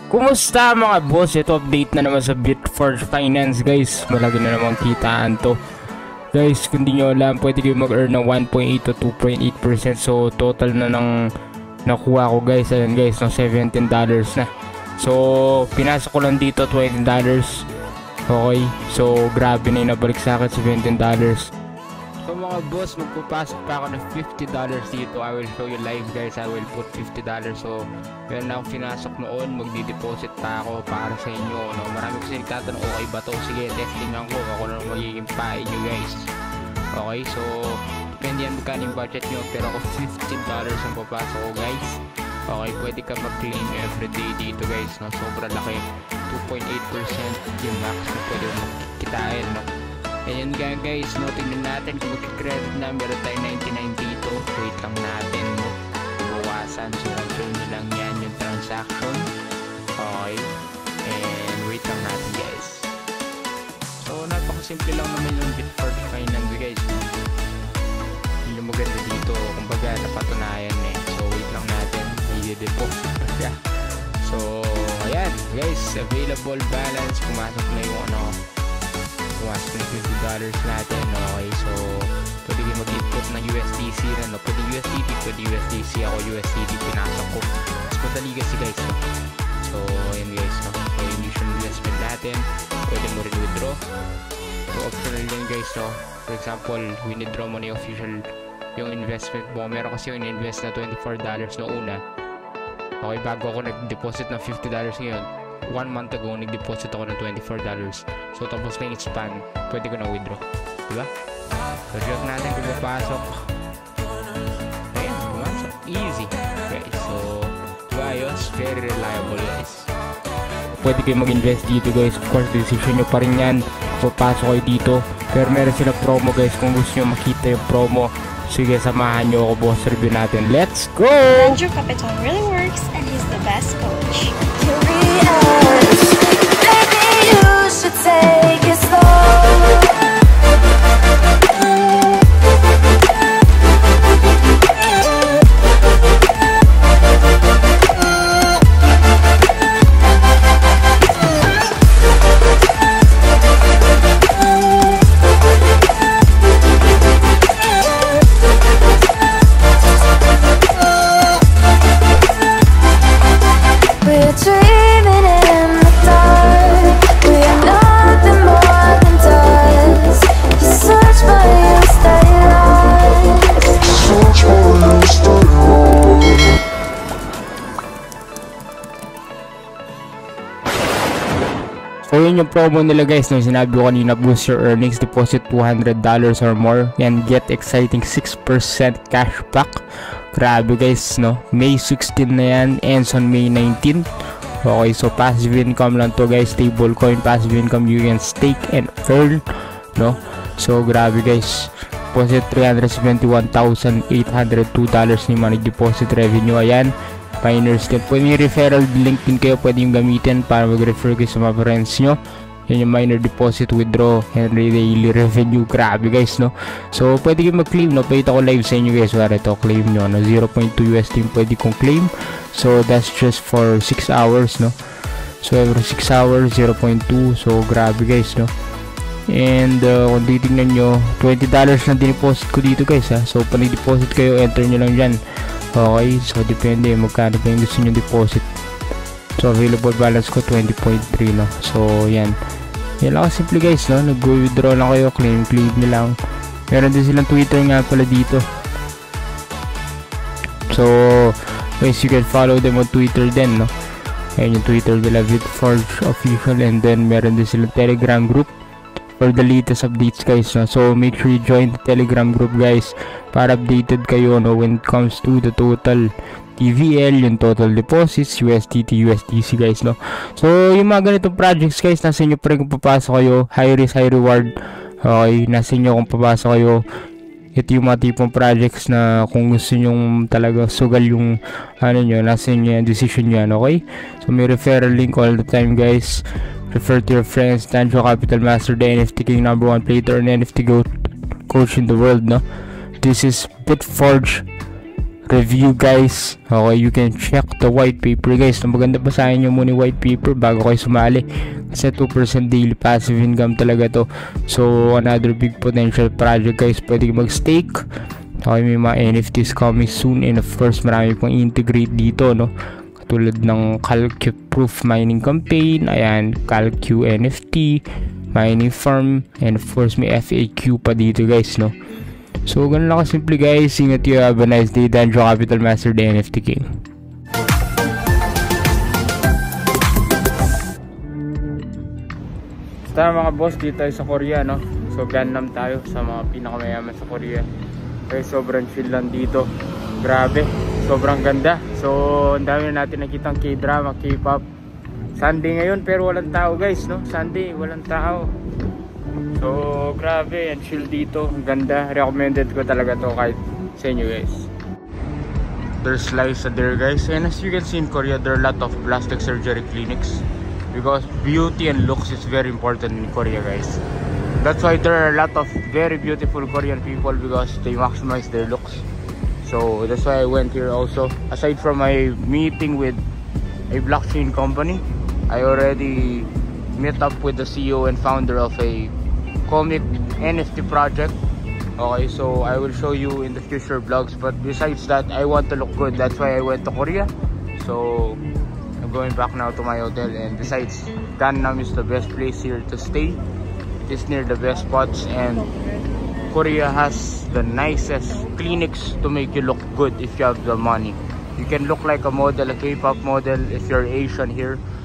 Kumusta mga boss? Ito update na naman sa Bitforge Finance guys. Malaki na naman kitaan to. Guys, kung di nyo alam, pwede kayo mag-earn ng 1.8 to 2.8%. So total na ng nakuha ko guys. Ayan guys, ng $17 na. So pinasok ko lang dito $20. Okay, so grabe na yung nabalik sa akin, $17. So mga boss, magpapasok pa ako ng $50 dito. I will show you live guys. I will put $50. So meron na akong pinasok noon. Magdi-deposit pa ako para sa inyo, no? Marami kasi nagtatanong, okay ba to? Sige, testingan ko. Ako lang magiging pain nyo guys. Okay, so depende yan magkano yung budget nyo. Pero ako $15 ang papasok ko guys. Okay, pwede ka mag-claim everyday dito guys, no? Sobrang laki, 2.8% yung max na pwede makikitain, no? Ayan nga guys, no, tingnan natin kung mag-credit na. Meron tayo 99 dito. Wait lang natin, no, bawasan. So control nyo lang yan yung transaction. Okay, and wait lang natin guys. So napakasimple lang naman yung Bitforge Finance guys, no? Yun yung maganda dito, kumbaga napatunayan eh. So wait lang natin, may deposit pa siya. So ayan guys, available balance, pumasok na yung ano, pumasok na $50 natin. Okay, so pwede kayo mag-input ng USDC na, no? Pwede USDT, pwede USDC. Ako USDT pinasok ko, mas madali kasi guys, no? So ayan guys, no? So yung usual investment natin, pwede mo rin withdraw. So optional yan guys, no? For example, withdraw mo na yung official yung investment mo. Meron kasi yung in-invest na $24 na una. Okay, bago ako nag-deposit ng $50 ngayon, 1 month ago, nag-deposit ako ng $24. So tapos na yung span, pwede ko na withdraw, diba? So check natin kung papasok. Ayan, pumasok, easy. Okay, so ayos, very reliable guys. Pwede kayo mag-invest dito guys. Of course, decision nyo pa rin yan kung papasok kayo dito. Pero meron sila promo guys. Kung gusto nyo makita yung promo, sige, samahan nyo ako, boss. Review natin, let's go! Andrew Capital really works and he's the best coach. Maybe you should take it slow. We're dreaming in the dark. We are nothing more than dust. You search but you stay lost. Search but you stay lost. So yun yung promo nila guys, no? Sinabi ko kanina, boost your earnings, deposit $200 or more and get exciting 6% cashback. Grabe guys, no? May 16 na yan, ends on May 19. Okay, so passive income lang to guys, stablecoin passive income, you can stake and earn, no? So grabe guys, deposit $371,802 ni money deposit revenue. Ayan, miners din. Pwede yung referral link din kayo, pwede yung gamitin para mag-refer kayo sa mga friends nyo. Yan yung miner deposit, withdraw, and daily revenue. Grabe guys, no? So pwede kayo mag-claim, no? Pakita ko live sa inyo guys. Wala ito, claim nyo, no? 0.2 USD pwede kong claim. So that's just for 6 hours, no? So every 6 hours, 0.2. So grabe guys, no? And kung titignan nyo, $20 na dineposit ko dito guys, ha? So pag deposit kayo, enter nyo lang dyan. Okay, so depende magkano pa yung gusto nyo deposit. So available balance ko 20.3, no? So yan, yan lang simple guys, no? Nag-withdraw lang kayo, claim nyo lang. Meron din silang Twitter nga pala dito. So guys, you can follow them on Twitter din, no? Ayan yung Twitter nila, Bitforge Official. And then meron din silang Telegram group for the latest updates guys, no? So make sure you join the Telegram group guys para updated kayo, no, when it comes to the total TVL, yung total deposits, USDT, USDC guys, no? So yung mga ganitong projects guys, nasa inyo pa rin kung papasok kayo. High risk, high reward. Okay, nasa inyo kung papasok kayo. Ito yung mga tipong projects na kung gusto nyo talaga sugal yung ano nyo, nasa inyo yung decision nyo, okay? So may referral link all the time guys. Refer to your friends. Andrew Capital Master, the NFT King, #1 player and NFT GOAT coach in the world, no? This is Bitforge review guys. Okay, you can check the white paper guys. So maganda basahin nyo muna yung white paper bago kayo sumali. Kasi 2% daily passive income talaga to. So another big potential project guys. Pwede mag-stake. Okay, may mga NFTs coming soon. And of course, marami pang integrate dito, no? Katulad ng Calcu Proof Mining Campaign. Ayan, Calcu NFT, Mining Farm. And of course, may FAQ pa dito guys, no? So, ganun lang kasimple guys. Ingat you. Have a nice day. Danjo Capital Master, the NFT King. Basta mga boss, dito tayo sa Korea, no? So, Gangnam tayo sa mga pinakamayaman sa Korea. Okay, sobrang chill lang dito. Grabe, sobrang ganda. So, ang dami na natin nakitang K-drama, K-pop. Sunday ngayon, pero walang tao guys, no? Sunday, walang tao. So, grabe, and chill dito. Ang ganda. Recommended ko talaga to kahit sa inyo guys. There's lives there guys. And as you can see in Korea, there are a lot of plastic surgery clinics. Because beauty and looks is very important in Korea guys. That's why there are a lot of very beautiful Korean people because they maximize their looks. So, that's why I went here also. Aside from my meeting with a blockchain company, I already met up with the CEO and founder of a comic NFT project. Okay, so I will show you in the future vlogs, but besides that, I want to look good. That's why I went to Korea. So I'm going back now to my hotel, and besides, Gangnam is the best place here to stay. It's near the best spots, and Korea has the nicest clinics to make you look good if you have the money. You can look like a model, a K-pop model if you're Asian here.